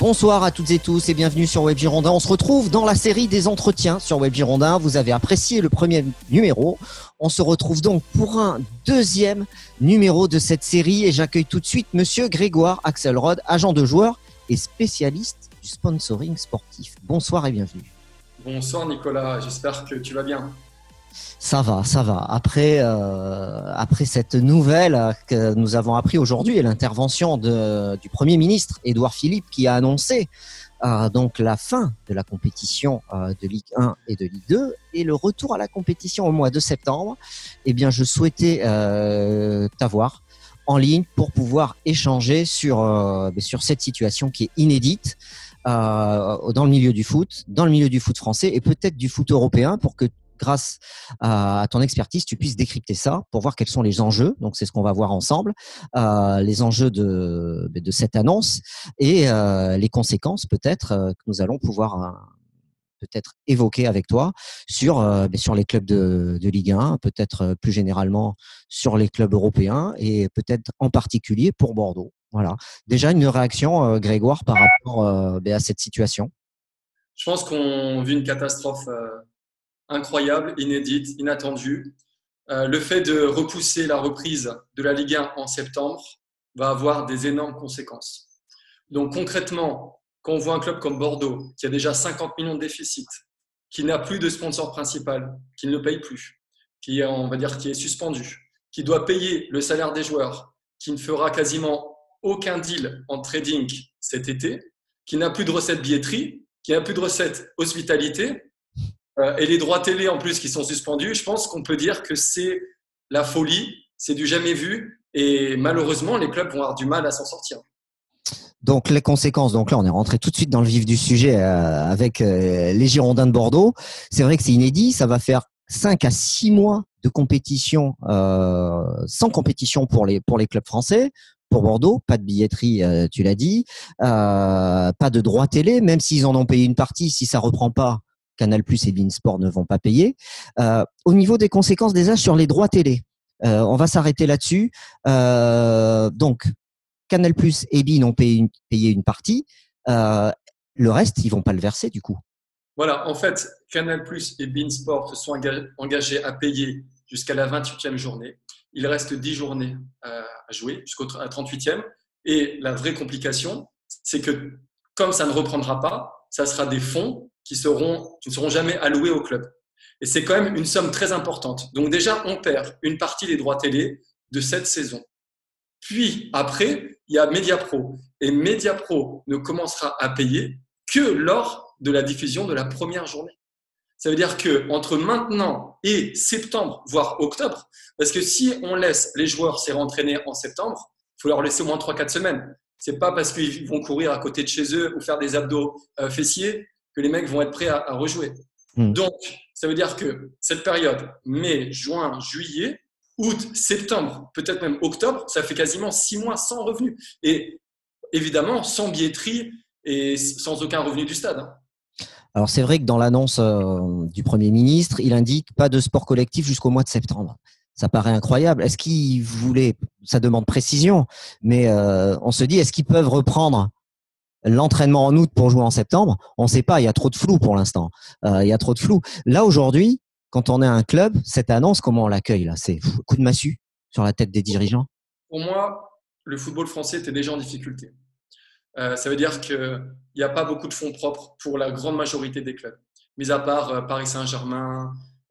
Bonsoir à toutes et tous et bienvenue sur Web Girondin. On se retrouve dans la série des entretiens sur Web Girondin. Vous avez apprécié le premier numéro. On se retrouve donc pour un deuxième numéro de cette série et j'accueille tout de suite Monsieur Grégoire Axelrod, agent de joueur et spécialiste du sponsoring sportif. Bonsoir et bienvenue. Bonsoir Nicolas, j'espère que tu vas bien. Ça va. Après cette nouvelle que nous avons appris aujourd'hui et l'intervention du Premier ministre Édouard Philippe qui a annoncé donc la fin de la compétition de Ligue 1 et de Ligue 2 et le retour à la compétition au mois de septembre, eh bien je souhaitais t'avoir en ligne pour pouvoir échanger sur cette situation qui est inédite dans le milieu du foot français et peut-être du foot européen pour que grâce à ton expertise, tu puisses décrypter ça pour voir quels sont les enjeux. Donc, c'est ce qu'on va voir ensemble, les enjeux de cette annonce et les conséquences peut-être que nous allons pouvoir peut-être évoquer avec toi sur les clubs de Ligue 1, peut-être plus généralement sur les clubs européens et peut-être en particulier pour Bordeaux. Voilà. Déjà une réaction, Grégoire, par rapport à cette situation. Je pense qu'on vit une catastrophe incroyable, inédite, inattendue. Le fait de repousser la reprise de la Ligue 1 en septembre va avoir des énormes conséquences. Donc concrètement, quand on voit un club comme Bordeaux, qui a déjà 50 millions de déficit, qui n'a plus de sponsor principal, qui ne le paye plus, qui est suspendu, qui doit payer le salaire des joueurs, qui ne fera quasiment aucun deal en trading cet été, qui n'a plus de recettes billetterie, qui n'a plus de recettes hospitalité, et les droits télé en plus qui sont suspendus, je pense qu'on peut dire que c'est la folie, c'est du jamais vu et malheureusement les clubs vont avoir du mal à s'en sortir. Donc les conséquences, donc là on est rentré tout de suite dans le vif du sujet avec les Girondins de Bordeaux. C'est vrai que c'est inédit, ça va faire 5 à 6 mois de compétition sans compétition pour les clubs français. Pour Bordeaux, pas de billetterie, tu l'as dit, pas de droits télé, même s'ils en ont payé une partie, si ça reprend pas, Canal+ et beIN Sport ne vont pas payer. Au niveau des conséquences déjà sur les droits télé, on va s'arrêter là-dessus. Donc, Canal+ et beIN ont payé une partie. Le reste, ils vont pas le verser du coup. Voilà, en fait, Canal+ et beIN Sport se sont engagés à payer jusqu'à la 28e journée. Il reste 10 journées à jouer jusqu'à 38e. Et la vraie complication, c'est que comme ça ne reprendra pas, ça sera des fonds qui ne seront jamais alloués au club. Et c'est quand même une somme très importante. Donc déjà, on perd une partie des droits télé de cette saison. Puis après, il y a Mediapro. Et Mediapro ne commencera à payer que lors de la diffusion de la première journée. Ça veut dire qu'entre maintenant et septembre, voire octobre, parce que si on laisse les joueurs s'y rentraîner en septembre, il faut leur laisser au moins 3-4 semaines. C'est pas parce qu'ils vont courir à côté de chez eux ou faire des abdos fessiers que les mecs vont être prêts à rejouer. Donc, ça veut dire que cette période, mai, juin, juillet, août, septembre, peut-être même octobre, ça fait quasiment 6 mois sans revenus. Et évidemment, sans billetterie et sans aucun revenu du stade. Alors, c'est vrai que dans l'annonce du Premier ministre, il indique pas de sport collectif jusqu'au mois de septembre. Ça paraît incroyable. Est-ce qu'ils voulaient, ça demande précision, mais on se dit, est-ce qu'ils peuvent reprendre l'entraînement en août pour jouer en septembre? On ne sait pas, il y a trop de flou pour l'instant. Il y a trop de flou. Là, aujourd'hui, quand on est un club, cette annonce, comment on l'accueille là? C'est coup de massue sur la tête des dirigeants? Pour moi, le football français était déjà en difficulté. Ça veut dire qu'il n'y a pas beaucoup de fonds propres pour la grande majorité des clubs, mis à part Paris Saint-Germain,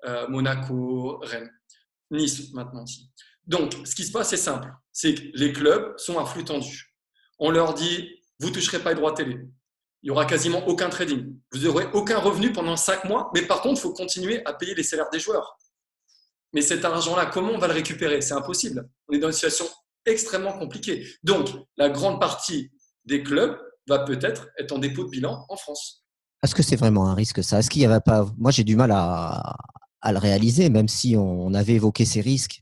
Monaco, Rennes, Nice maintenant aussi. Donc, ce qui se passe, c'est simple. C'est que les clubs sont à flux tendu. On leur dit, vous ne toucherez pas les droits télé. Il n'y aura quasiment aucun trading. Vous n'aurez aucun revenu pendant 5 mois, mais par contre, il faut continuer à payer les salaires des joueurs. Mais cet argent-là, comment on va le récupérer? C'est impossible. On est dans une situation extrêmement compliquée. Donc, la grande partie des clubs va peut-être être en dépôt de bilan en France. Est-ce que c'est vraiment un risque ça? Est-ce qu'il y avait pas? Moi, j'ai du mal à le réaliser, même si on avait évoqué ces risques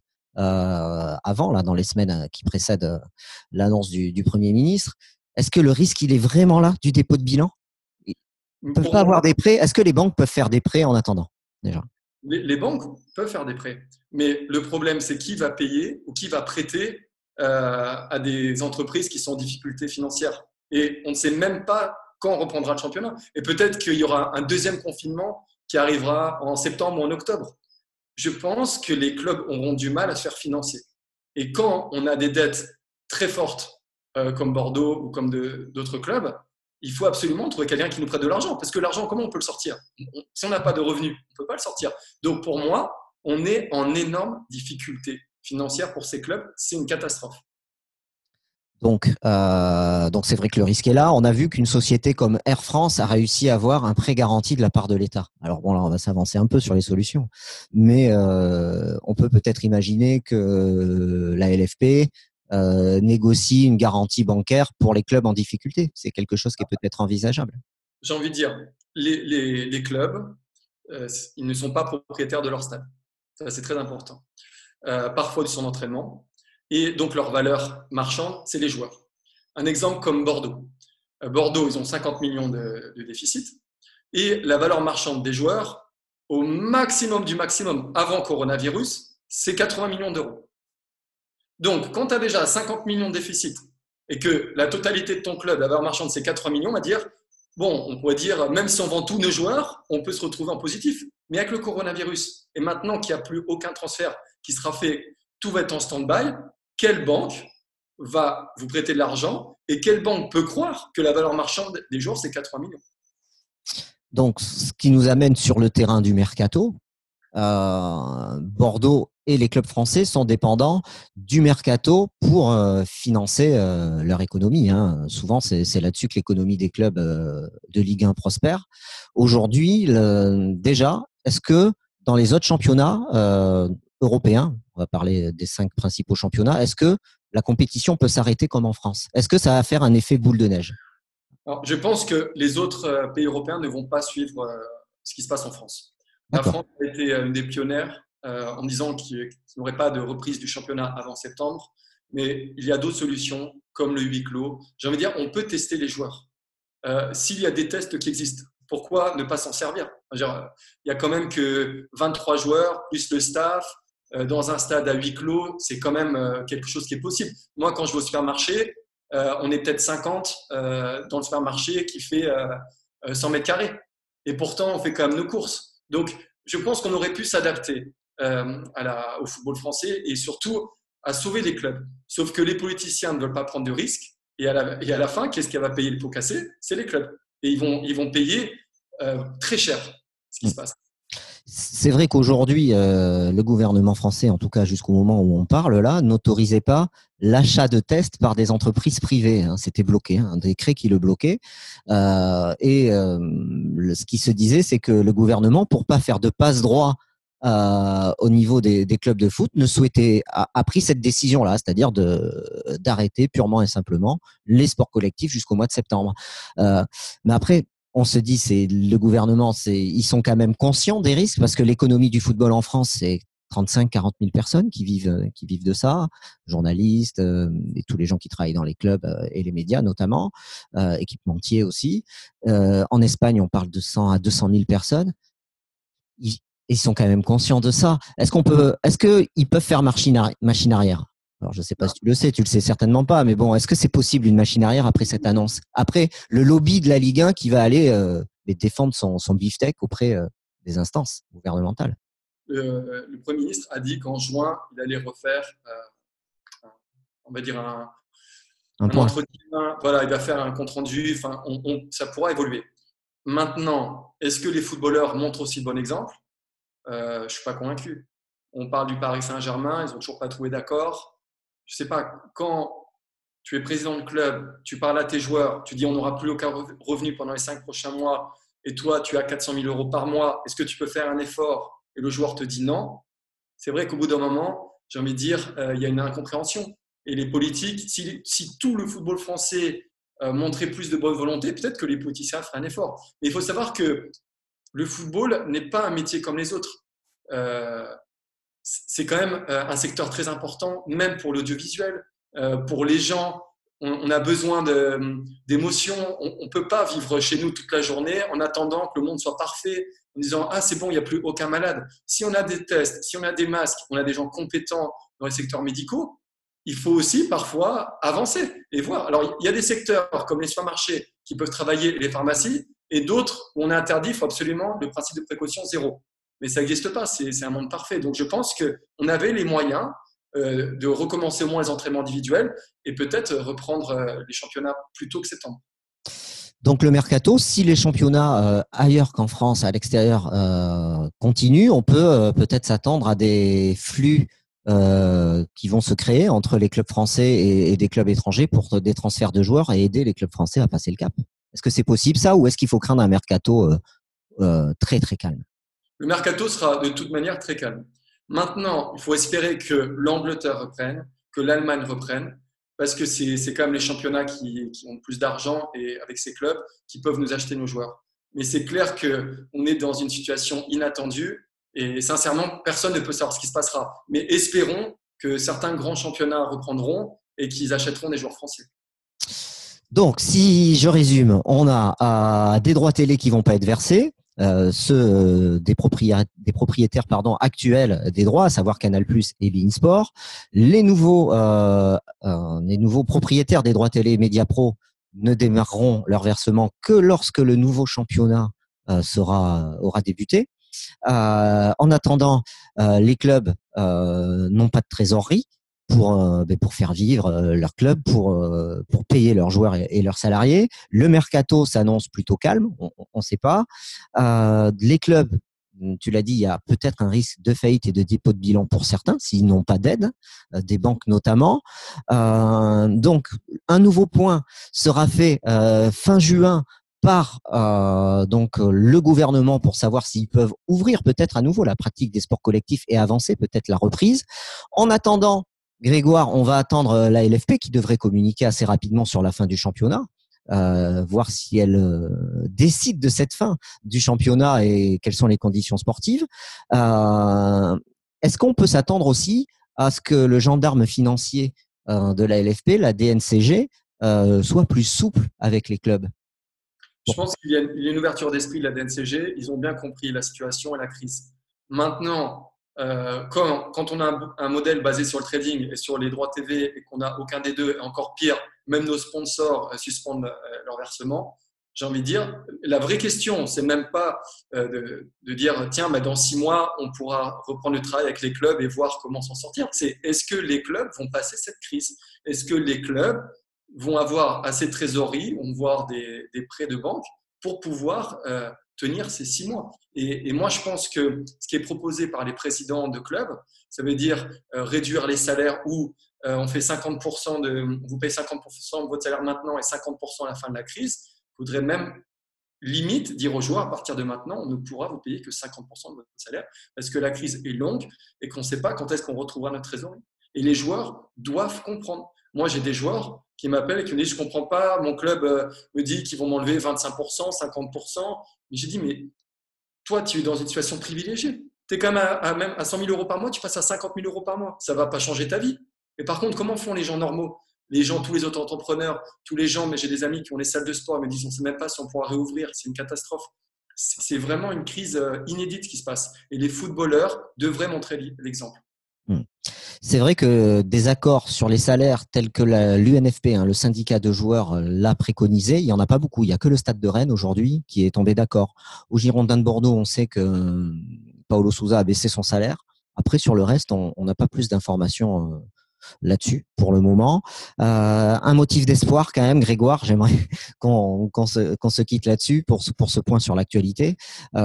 avant, là, dans les semaines qui précèdent l'annonce du Premier ministre. Est-ce que le risque, il est vraiment là, du dépôt de bilan? Ils ne peuvent pas avoir des prêts? Est-ce que les banques peuvent faire des prêts en attendant déjà? Les banques peuvent faire des prêts, mais le problème, c'est qui va payer ou qui va prêter à des entreprises qui sont en difficulté financière. Et on ne sait même pas quand on reprendra le championnat. Et peut-être qu'il y aura un deuxième confinement qui arrivera en septembre ou en octobre. Je pense que les clubs auront du mal à se faire financer. Et quand on a des dettes très fortes, comme Bordeaux ou comme d'autres clubs, il faut absolument trouver quelqu'un qui nous prête de l'argent. Parce que l'argent, comment on peut le sortir? Si on n'a pas de revenus, on ne peut pas le sortir. Donc pour moi, on est en énorme difficulté financière pour ces clubs. C'est une catastrophe. Donc c'est vrai que le risque est là. On a vu qu'une société comme Air France a réussi à avoir un prêt garanti de la part de l'État. Alors bon, là, on va s'avancer un peu sur les solutions, mais on peut peut-être imaginer que la LFP négocie une garantie bancaire pour les clubs en difficulté. C'est quelque chose qui est peut-être envisageable. J'ai envie de dire, les clubs, ils ne sont pas propriétaires de leur stade. Ça, c'est très important. Parfois de son entraînement. Et donc, leur valeur marchande, c'est les joueurs. Un exemple comme Bordeaux. Bordeaux, ils ont 50 millions de déficit. Et la valeur marchande des joueurs, au maximum du maximum, avant coronavirus, c'est 80 millions d'euros. Donc, quand tu as déjà 50 millions de déficit et que la totalité de ton club, la valeur marchande, c'est 80 millions, on va dire, bon, on pourrait dire, même si on vend tous nos joueurs, on peut se retrouver en positif. Mais avec le coronavirus, et maintenant qu'il n'y a plus aucun transfert qui sera fait, tout va être en stand-by, quelle banque va vous prêter de l'argent et quelle banque peut croire que la valeur marchande des joueurs, c'est 80 millions? Donc, ce qui nous amène sur le terrain du mercato. Bordeaux et les clubs français sont dépendants du mercato pour financer leur économie. Hein. Souvent, c'est là-dessus que l'économie des clubs de Ligue 1 prospère. Aujourd'hui, déjà, est-ce que dans les autres championnats européens, on va parler des 5 principaux championnats, est-ce que la compétition peut s'arrêter comme en France? Est-ce que ça va faire un effet boule de neige? Alors, je pense que les autres pays européens ne vont pas suivre ce qui se passe en France. La D'accord. France a été une des pionnières en disant qu'il n'y aurait pas de reprise du championnat avant septembre, mais il y a d'autres solutions comme le huis clos. J'ai envie de dire, on peut tester les joueurs. S'il y a des tests qui existent, pourquoi ne pas s'en servir? Il y a quand même que 23 joueurs plus le staff dans un stade à huis clos, c'est quand même quelque chose qui est possible. Moi, quand je vais au supermarché, on est peut-être 50 dans le supermarché qui fait 100 mètres carrés. Et pourtant, on fait quand même nos courses. Donc, je pense qu'on aurait pu s'adapter au football français et surtout à sauver les clubs. Sauf que les politiciens ne veulent pas prendre de risques. Et à la fin, qu'est-ce qui va payer le pot cassé? C'est les clubs. Et ils vont payer très cher ce qui se passe. C'est vrai qu'aujourd'hui, le gouvernement français, en tout cas jusqu'au moment où on parle là, n'autorisait pas l'achat de tests par des entreprises privées. Hein. C'était bloqué, un décret qui le bloquait. Ce qui se disait, c'est que le gouvernement, pour pas faire de passe-droit au niveau des clubs de foot, a pris cette décision-là, c'est-à-dire d'arrêter purement et simplement les sports collectifs jusqu'au mois de septembre. Mais après, on se dit, c'est le gouvernement, ils sont quand même conscients des risques parce que l'économie du football en France, c'est 35-40 000 personnes qui vivent de ça, journalistes et tous les gens qui travaillent dans les clubs et les médias notamment, équipementiers aussi. En Espagne, on parle de 100 à 200 000 personnes. Ils sont quand même conscients de ça. Est-ce qu'ils peuvent faire machine arrière? Alors, je ne sais pas si tu le sais certainement pas, mais bon, est-ce que c'est possible une machine arrière après cette annonce? Après, le lobby de la Ligue 1 qui va aller défendre son beefsteak auprès des instances gouvernementales. Le Premier ministre a dit qu'en juin, il allait refaire, on va dire, un entretien. Voilà, il va faire un compte-rendu. Enfin, ça pourra évoluer. Maintenant, est-ce que les footballeurs montrent aussi le bon exemple? Je ne suis pas convaincu. On parle du Paris Saint-Germain, ils n'ont toujours pas trouvé d'accord. Je ne sais pas, quand tu es président de club, tu parles à tes joueurs, tu dis on n'aura plus aucun revenu pendant les 5 prochains mois et toi tu as 400 000 euros par mois, est-ce que tu peux faire un effort? Et le joueur te dit non. C'est vrai qu'au bout d'un moment, j'ai envie de dire, il y a une incompréhension. Et les politiques, si tout le football français montrait plus de bonne volonté, peut-être que les politiciens feraient un effort. Mais il faut savoir que le football n'est pas un métier comme les autres. C'est quand même un secteur très important, même pour l'audiovisuel, pour les gens. On a besoin d'émotions. On ne peut pas vivre chez nous toute la journée en attendant que le monde soit parfait, en disant « Ah, c'est bon, il n'y a plus aucun malade ». Si on a des tests, si on a des masques, on a des gens compétents dans les secteurs médicaux, il faut aussi parfois avancer et voir. Alors, il y a des secteurs comme les supermarchés qui peuvent travailler, les pharmacies, et d'autres où on est interdit, il faut absolument le principe de précaution zéro. Mais ça n'existe pas, c'est un monde parfait. Donc, je pense qu'on avait les moyens de recommencer au moins les entraînements individuels et peut-être reprendre les championnats plus tôt que septembre. Donc le mercato, si les championnats ailleurs qu'en France, à l'extérieur, continuent, on peut peut-être s'attendre à des flux qui vont se créer entre les clubs français et des clubs étrangers pour des transferts de joueurs et aider les clubs français à passer le cap. Est-ce que c'est possible ça, ou est-ce qu'il faut craindre un mercato très très calme? Le mercato sera de toute manière très calme. Maintenant, il faut espérer que l'Angleterre reprenne, que l'Allemagne reprenne, parce que c'est quand même les championnats qui ont plus d'argent et avec ces clubs qui peuvent nous acheter nos joueurs. Mais c'est clair qu'on est dans une situation inattendue et sincèrement, personne ne peut savoir ce qui se passera. Mais espérons que certains grands championnats reprendront et qu'ils achèteront des joueurs français. Donc, si je résume, on a des droits télé qui vont pas être versés, ceux des propriétaires actuels des droits, à savoir Canal+ et beIN Sport. Les nouveaux propriétaires des droits télé, Mediapro, ne démarreront leur versement que lorsque le nouveau championnat aura débuté. En attendant, les clubs n'ont pas de trésorerie pour faire vivre leur club, pour payer leurs joueurs et leurs salariés. Le mercato s'annonce plutôt calme, on ne sait pas. Les clubs, tu l'as dit, il y a peut-être un risque de faillite et de dépôt de bilan pour certains s'ils n'ont pas d'aide, des banques notamment. Donc, un nouveau point sera fait fin juin par le gouvernement pour savoir s'ils peuvent ouvrir peut-être à nouveau la pratique des sports collectifs et avancer peut-être la reprise. En attendant, Grégoire, on va attendre la LFP qui devrait communiquer assez rapidement sur la fin du championnat, voir si elle décide de cette fin du championnat et quelles sont les conditions sportives. Est-ce qu'on peut s'attendre aussi à ce que le gendarme financier de la LFP, la DNCG, soit plus souple avec les clubs? Je pense qu'il y a une ouverture d'esprit de la DNCG. Ils ont bien compris la situation et la crise. Maintenant, quand on a un modèle basé sur le trading et sur les droits TV et qu'on n'a aucun des deux, et encore pire, même nos sponsors suspendent leur versement, j'ai envie de dire, la vraie question, c'est même pas de dire, tiens, mais dans 6 mois, on pourra reprendre le travail avec les clubs et voir comment s'en sortir. C'est est-ce que les clubs vont passer cette crise? Est-ce que les clubs vont avoir assez de trésorerie, vont voir des prêts de banque pour pouvoir tenir ces 6 mois. Et moi, je pense que ce qui est proposé par les présidents de clubs, ça veut dire réduire les salaires où on fait 50% vous payez 50% de votre salaire maintenant et 50% à la fin de la crise. Il faudrait même limite dire aux joueurs, à partir de maintenant, on ne pourra vous payer que 50% de votre salaire parce que la crise est longue et qu'on ne sait pas quand est-ce qu'on retrouvera notre trésorerie. Et les joueurs doivent comprendre. Moi, j'ai des joueurs qui m'appellent et qui me disent, je ne comprends pas, mon club me dit qu'ils vont m'enlever 25%, 50%. Mais j'ai dit, mais toi, tu es dans une situation privilégiée. Tu es quand même même à 100 000 euros par mois, tu passes à 50 000 euros par mois. Ça ne va pas changer ta vie. Mais par contre, comment font les gens normaux? Les gens, tous les autres entrepreneurs, tous les gens, mais j'ai des amis qui ont les salles de sport, ils me disent, on ne sait même pas si on pourra réouvrir, c'est une catastrophe. C'est vraiment une crise inédite qui se passe. Et les footballeurs devraient montrer l'exemple. C'est vrai que des accords sur les salaires tels que l'UNFP, le syndicat de joueurs, l'a préconisé, il n'y en a pas beaucoup. Il n'y a que le Stade de Rennes aujourd'hui qui est tombé d'accord. Au Girondins de Bordeaux, on sait que Paulo Sousa a baissé son salaire. Après, sur le reste, on n'a pas plus d'informations là-dessus pour le moment. Un motif d'espoir quand même, Grégoire, j'aimerais qu'on se quitte là-dessus pour ce point sur l'actualité.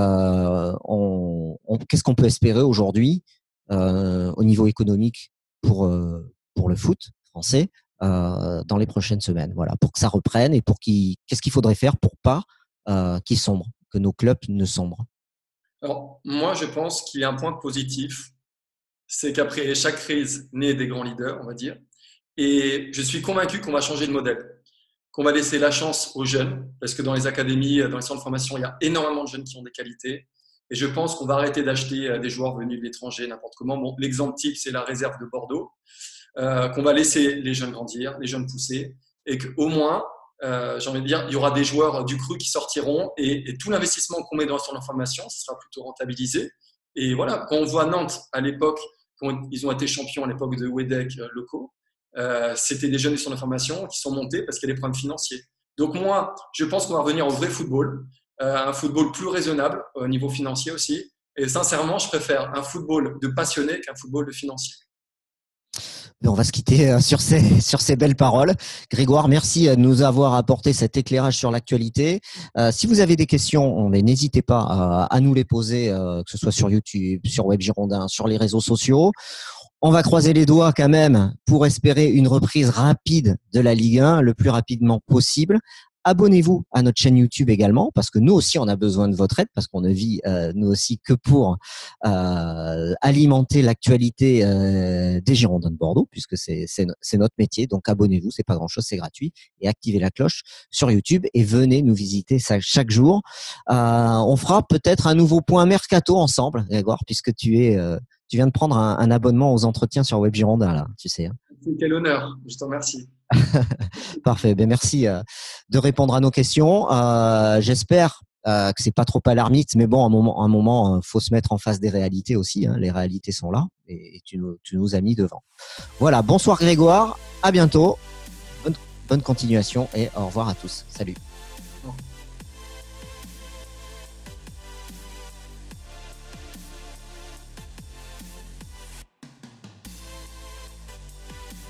Qu'est-ce qu'on peut espérer aujourd'hui au niveau économique pour le foot français dans les prochaines semaines, voilà, pour que ça reprenne et qu'est-ce qu'il faudrait faire pour pas qu'ils sombrent, que nos clubs ne sombrent? Alors, moi, je pense qu'il y a un point positif, c'est qu'après chaque crise naît des grands leaders, on va dire, et je suis convaincu qu'on va changer de modèle, qu'on va laisser la chance aux jeunes, parce que dans les académies, dans les centres de formation, il y a énormément de jeunes qui ont des qualités. Et je pense qu'on va arrêter d'acheter des joueurs venus de l'étranger, n'importe comment. Bon, l'exemple type, c'est la réserve de Bordeaux, qu'on va laisser les jeunes grandir, les jeunes pousser, et qu'au moins, j'ai envie de dire, il y aura des joueurs du cru qui sortiront, et tout l'investissement qu'on met dans la formation, ce sera plutôt rentabilisé. Et voilà, quand on voit Nantes à l'époque, quand ils ont été champions à l'époque de Wedek locaux, c'était des jeunes du centre de formation qui sont montés parce qu'il y a des problèmes financiers. Donc moi, je pense qu'on va revenir au vrai football, un football plus raisonnable au niveau financier aussi. Et sincèrement, je préfère un football de passionné qu'un football de financier. On va se quitter sur ces belles paroles. Grégoire, merci de nous avoir apporté cet éclairage sur l'actualité. Si vous avez des questions, n'hésitez pas à nous les poser, que ce soit sur YouTube, sur Web Girondin, sur les réseaux sociaux. On va croiser les doigts quand même pour espérer une reprise rapide de la Ligue 1 le plus rapidement possible. Abonnez-vous à notre chaîne YouTube également, parce que nous aussi, on a besoin de votre aide, parce qu'on ne vit, nous aussi, que pour alimenter l'actualité des Girondins de Bordeaux, puisque c'est notre métier. Donc, abonnez-vous, c'est pas grand-chose, c'est gratuit. Et activez la cloche sur YouTube et venez nous visiter chaque jour. On fera peut-être un nouveau point mercato ensemble, Grégoire, puisque tu viens de prendre un abonnement aux entretiens sur Web Girondin, là, tu sais. Quel honneur, je te remercie. Parfait. Ben merci de répondre à nos questions. J'espère que c'est pas trop alarmiste, mais bon, à un moment, faut se mettre en face des réalités aussi. Hein. Les réalités sont là et tu nous as mis devant. Voilà. Bonsoir Grégoire. À bientôt. Bonne continuation et au revoir à tous. Salut.